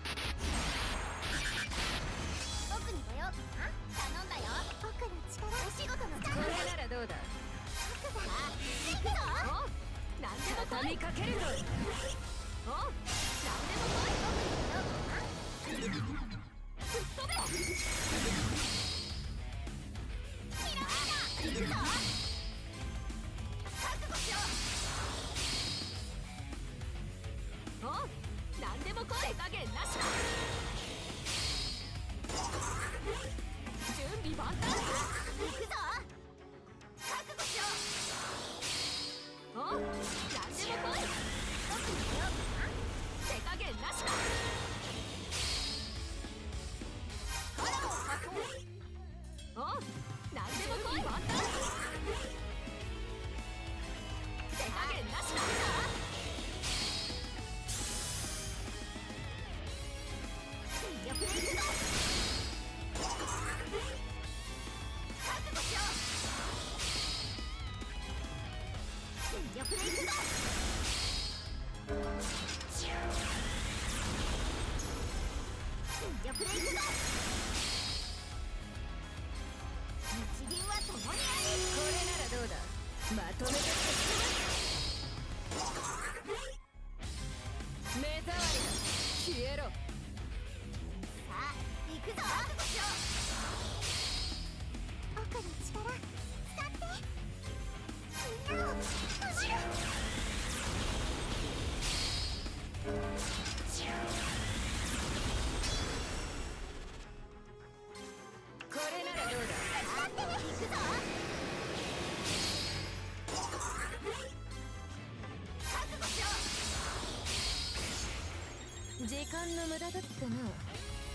僕に出ようかな。頼んだよ。僕の力、お仕事の力。 これならどうだ。 僕が行くぞ。 お、何でも畳みかけるぞ。お、何でも来い。 僕に出ようかな。 吹っ飛べ。 ひらめいた。行くぞ。覚悟しろ。 お、何でも来い。手加減なしだ。準備万端。 行くぞ。覚悟しろ。 お、何でも来い。 僕に出ようかな。 手加減なしだ。 力を貸そう。 お、何でも来い。万端。手加減なしだ。 全力で行くぞ。覚悟しろ。全力で行くぞ。全力で行くぞ。日銀は共にあり。 これならどうだ。まとめて目障りだ。消えろ。 さあ行くぞ。覚悟しろ。僕の力使ってみんなを守る。 これならどうだ。 行くぞ。覚悟しろ。 時間の無駄だったな。